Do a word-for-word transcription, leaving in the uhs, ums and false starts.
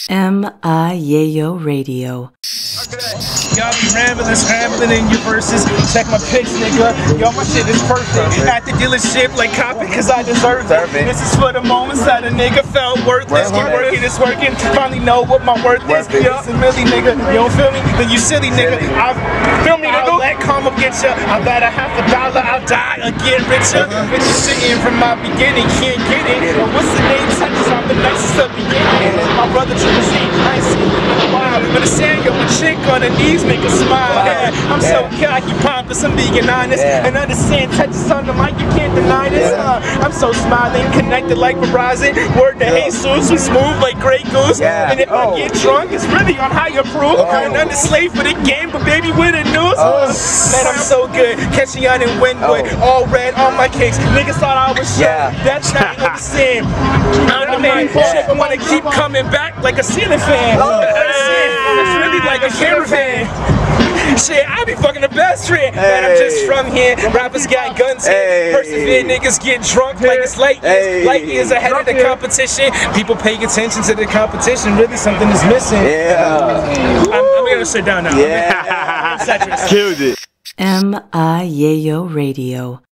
M I Yayo Radio. Y'all be rambling, scrambling in your verses. Check my pics, nigga. Yo, my shit is perfect. At the dealership, like copy, cause I deserve it. This is for the moments that a nigga felt worthless. Keep working, it's working. Finally know what my worth is. Yo, it's a milli, nigga. You don't feel me? Then you silly, nigga. I feel me, nigga. I'll let karma get ya. I bet a half a dollar, I'll die or get richer. Bitch, you sitting from my beginning, can't get it. But what's the name? Touches, I'm the nicest of beginnings. My brother Triple C, I ain't seen you in a while. But the saying, yo, a chick on her knees make her smile. Yeah, I'm so cocky, pompous, I'm being honest. And understand, touches on the mic, you can't deny this. Uh, I'm so smiling, connected like Verizon. Word to Jesus, we smooth like Grey Goose. And if I get drunk, it's really on higher proof. And I'm the slave for the game, but baby, with the news. Uh, man, I'm so good. Catching on in Wynwood, all red on my kicks. Niggas thought I was shit. That's not what I'm saying. I'm the man. Shit, I wanna keep coming back like a ceiling fan. It's really like a caravan. Shit, I be fucking the best friend. Man, I'm just from here. Rappers got guns here. Persevere, niggas get drunk like it's light years. Light years ahead of the competition. People paying attention to the competition. Really, something is missing. Yeah. I'm, I'm gonna sit down now. Yeah. Killed it. M I Yayo Radio.